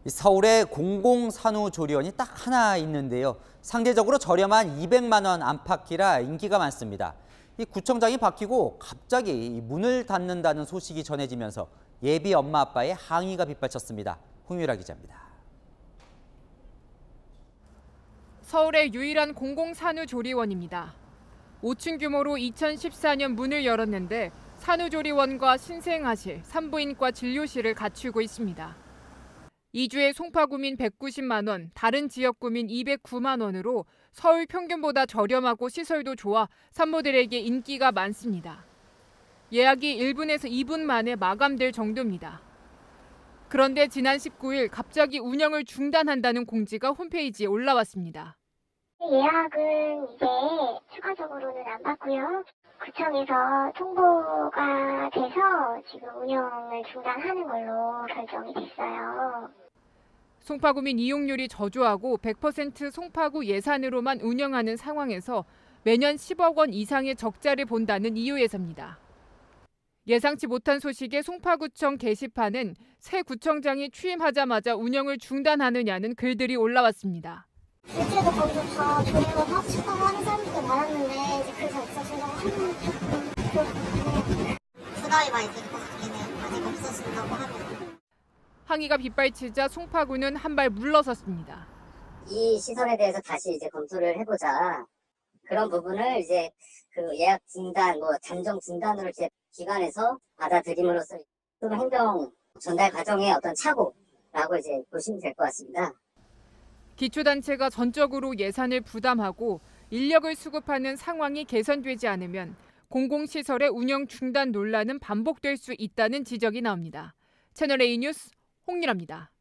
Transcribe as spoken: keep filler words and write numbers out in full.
서울에 공공산후조리원이 딱 하나 있는데요. 상대적으로 저렴한 이백만 원 안팎이라 인기가 많습니다. 이 구청장이 바뀌고 갑자기 문을 닫는다는 소식이 전해지면서 예비 엄마 아빠의 항의가 빗발쳤습니다. 홍유라 기자입니다. 서울의 유일한 공공산후조리원입니다. 오 층 규모로 이천십사 년 문을 열었는데 산후조리원과 신생아실, 산부인과 진료실을 갖추고 있습니다. 이 주에 송파구민 백구십만 원, 다른 지역구민 이백구만 원으로 서울 평균보다 저렴하고 시설도 좋아 산모들에게 인기가 많습니다. 예약이 일 분에서 이 분 만에 마감될 정도입니다. 그런데 지난 십구 일 갑자기 운영을 중단한다는 공지가 홈페이지에 올라왔습니다. 예약은 이제 추가적으로는 안 받고요. 구청에서 통보가 돼서 지금 운영을 중단하는 걸로 결정이 됐어요. 송파구민 이용률이 저조하고 백 퍼센트 송파구 예산으로만 운영하는 상황에서 매년 십억 원 이상의 적자를 본다는 이유에서입니다. 예상치 못한 소식에 송파구청 게시판은 새 구청장이 취임하자마자 운영을 중단하느냐는 글들이 올라왔습니다. 실제로 거기서 다 조리원 합치고 하는 사람들도 많았는데 이제 그래서 없어진다고 하는 부담이 많이 될 것 같긴 해요. 아직 없어진다고 하면. 항의가 빗발치자 송파구는 한 발 물러섰습니다. 이 시설에 대해서 다시 이제 검토를 해보자. 그런 부분을 이제 그 예약 중단, 뭐 잠정 중단으로 이제 기관에서 받아들임으로써 행정 전달 과정의 어떤 착오라고 이제 보시면 될 것 같습니다. 기초단체가 전적으로 예산을 부담하고 인력을 수급하는 상황이 개선되지 않으면 공공시설의 운영 중단 논란은 반복될 수 있다는 지적이 나옵니다. 채널A 뉴스 홍유라입니다.